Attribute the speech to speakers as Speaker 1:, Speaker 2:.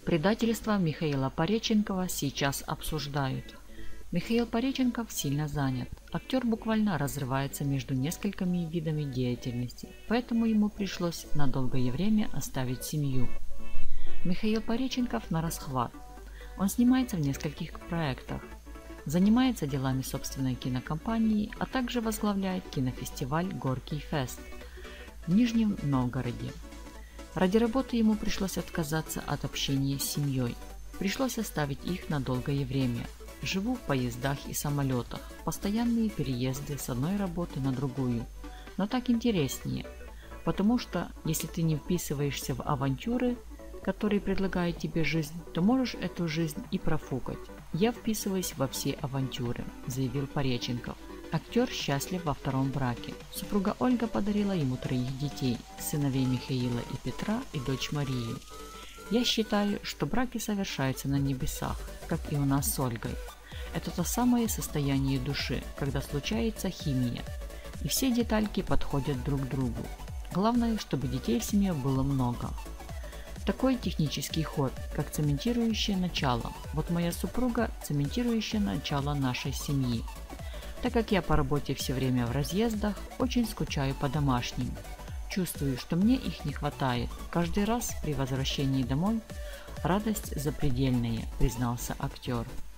Speaker 1: Предательство Михаила Пореченкова сейчас обсуждают. Михаил Пореченков сильно занят. Актер буквально разрывается между несколькими видами деятельности, поэтому ему пришлось на долгое время оставить семью. Михаил Пореченков на расхват. Он снимается в нескольких проектах, занимается делами собственной кинокомпании, а также возглавляет кинофестиваль «Горький фест» в Нижнем Новгороде. Ради работы ему пришлось отказаться от общения с семьей. Пришлось оставить их на долгое время. Живу в поездах и самолетах, постоянные переезды с одной работы на другую. Но так интереснее, потому что если ты не вписываешься в авантюры, которые предлагает тебе жизнь, то можешь эту жизнь и профукать. Я вписываюсь во все авантюры, заявил Пореченков. Актер счастлив во втором браке. Супруга Ольга подарила ему 3 детей, сыновей Михаила и Петра и дочь Марию. Я считаю, что браки совершаются на небесах, как и у нас с Ольгой. Это то самое состояние души, когда случается химия, и все детальки подходят друг к другу. Главное, чтобы детей в семье было много. Такой технический ход, как цементирующее начало. Вот моя супруга – цементирующее начало нашей семьи. Так как я по работе все время в разъездах, очень скучаю по домашним. Чувствую, что мне их не хватает. Каждый раз при возвращении домой радость запредельная, признался актер.